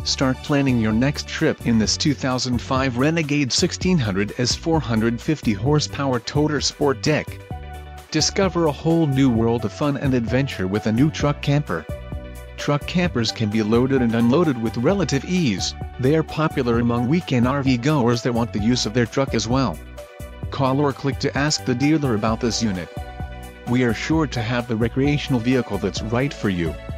Start planning your next trip in this 2005 Renegade 1600S 450 horsepower Toter Sport Deck. Discover a whole new world of fun and adventure with a new truck camper. Truck campers can be loaded and unloaded with relative ease. They are popular among weekend RV goers that want the use of their truck as well. Call or click to ask the dealer about this unit. We are sure to have the recreational vehicle that's right for you.